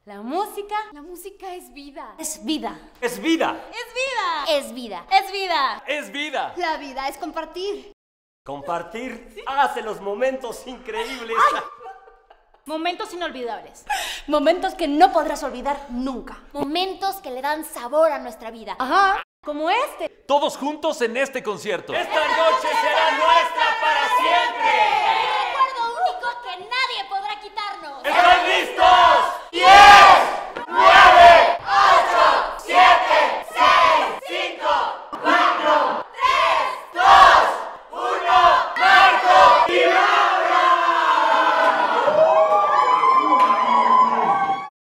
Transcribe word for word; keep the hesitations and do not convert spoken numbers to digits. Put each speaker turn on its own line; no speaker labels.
La música, la música es vida.
Es vida.
Es vida.
Es vida.
Es vida.
Es vida.
Es vida.
La vida es compartir.
Compartir hace los momentos increíbles.
¡Ay! Momentos inolvidables.
Momentos que no podrás olvidar nunca. Momentos que le dan sabor a nuestra vida.
Ajá, como este.
Todos juntos en este concierto.
Esta noche será nuestra para siempre.